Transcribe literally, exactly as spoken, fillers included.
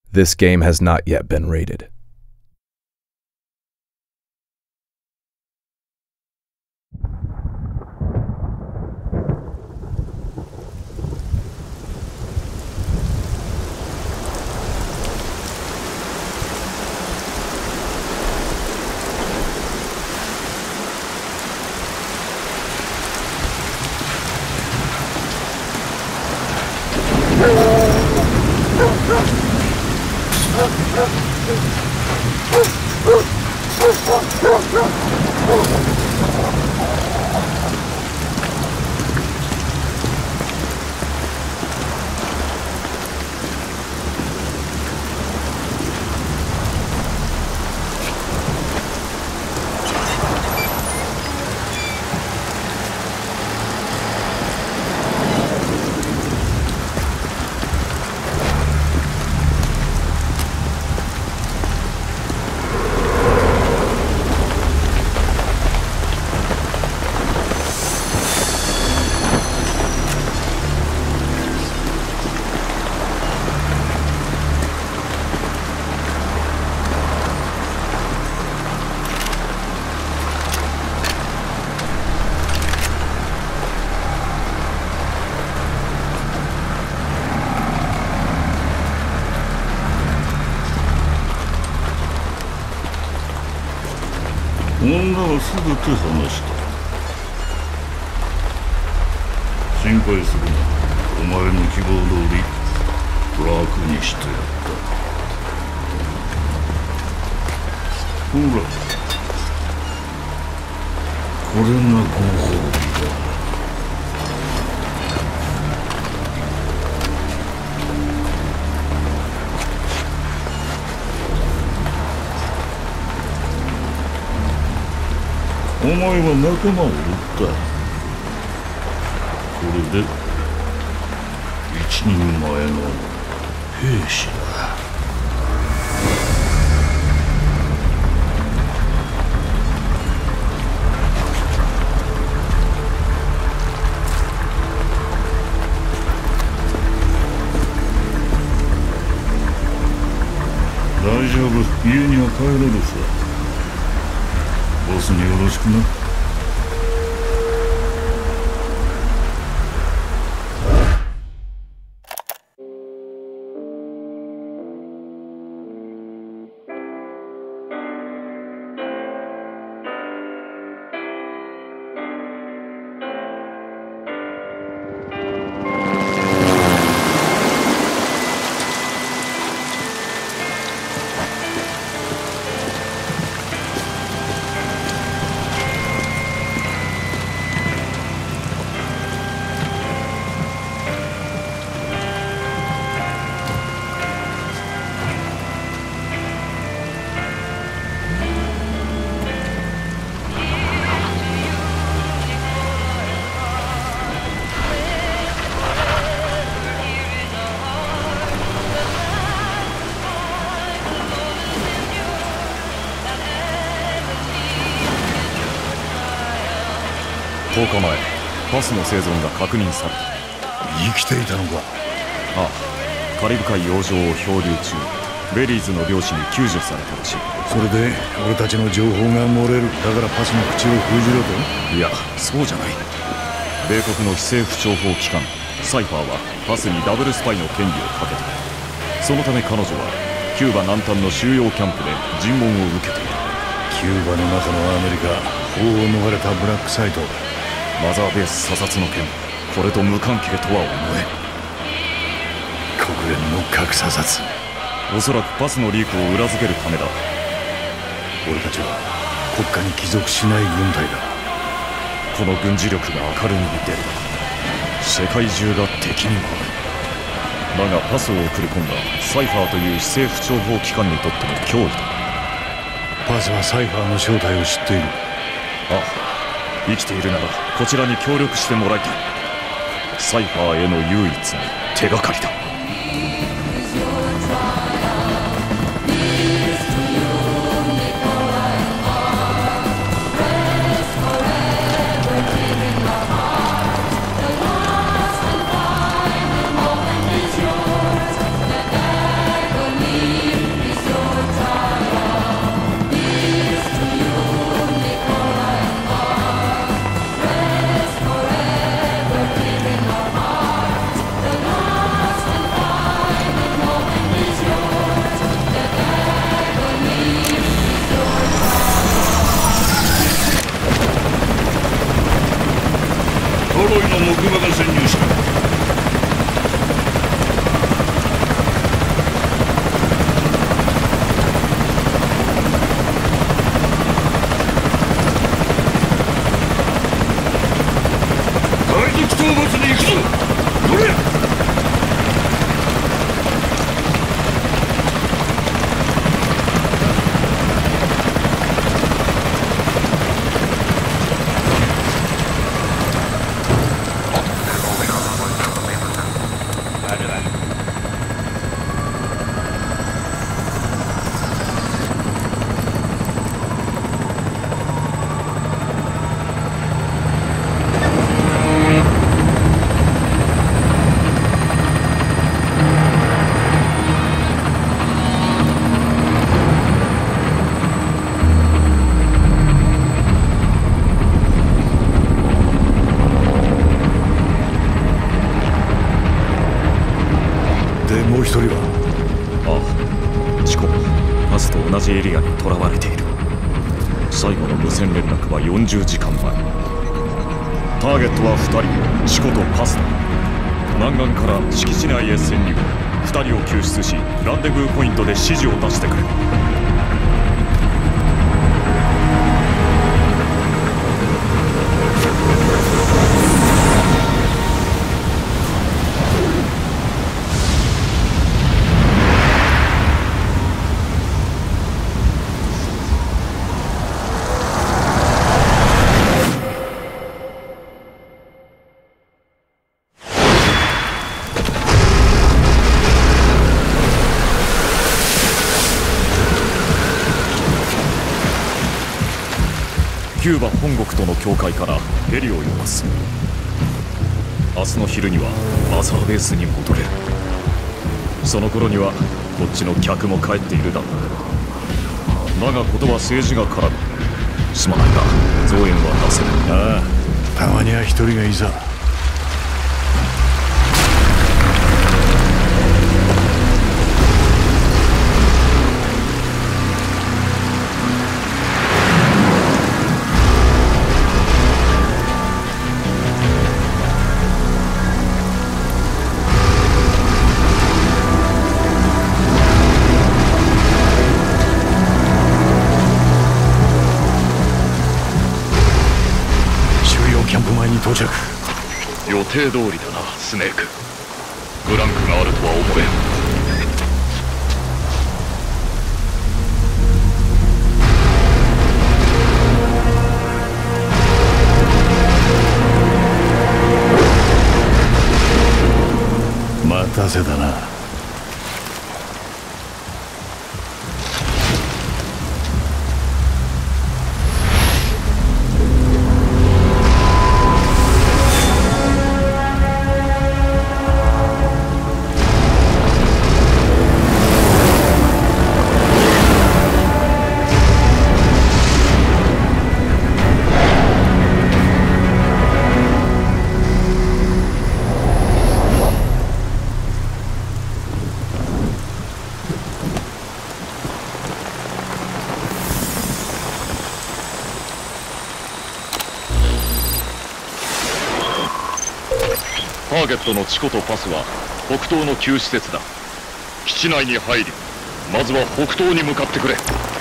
This game has not yet been rated. 女はすぐ手離した。心配するな。お前の希望通り楽にしてやった。ほら、これがご褒美だ。お前は仲間を撃った。これで一人前の兵士だ。大丈夫、家には帰れるさ。ボスによろしくな。 とおかまえ、パスの生存が確認された。 生きていたのか。 ああ、カリブ海洋上を漂流中、ベリーズの漁師に救助されたらしい。 それで俺たちの情報が漏れる。だからパスの口を封じろと。 いや、そうじゃない。米国の非政府諜報機関サイファーはパスにダブルスパイの嫌疑をかけた。そのため彼女はキューバ南端の収容キャンプで尋問を受けている。 キューバの中のアメリカ、法を逃れたブラックサイト。 マザーベース査察の件、これと無関係とは思えん。 国連の核査察。 おそらくパスのリークを裏付けるためだ。 俺たちは国家に帰属しない軍隊だ。 この軍事力が明るみに出る。世界中が敵に回る。だがパスを送り込んだサイファーという非政府諜報機関にとっても脅威だ。 パスはサイファーの正体を知っている。 ああ、生きているならこちらに協力してもらいたい。サイファーへの唯一の手がかりだ。 もう一人は？ ああ、チコもパスと同じエリアに囚われている。最後の無線連絡はよんじゅうじかんまえ。ターゲットはふたり、チコとパスだ。南岸から敷地内へ潜入。ふたりを救出し、ランデブーポイントで指示を出してくれ。キューバ本国との境界からヘリを呼ばす。明日の昼にはマザーベースに戻れる。その頃にはこっちの客も帰っているだろう。だがことは政治が絡む。すまないが増援は出せない。 ああ、たまには一人がいいさ。キャンプ前に到着。 予定通りだな、スネーク。ブランクがあるとは思えん。待たせたな。 ターゲットのチコとパスは北東の旧施設だ。基地内に入り、まずは北東に向かってくれ。